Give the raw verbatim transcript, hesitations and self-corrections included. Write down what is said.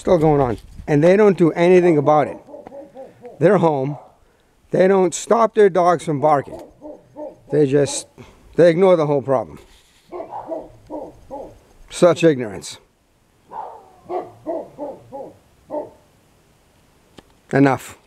Still going on. And they don't do anything about it. They're home. They don't stop their dogs from barking. They just, they ignore the whole problem. Such ignorance. Enough.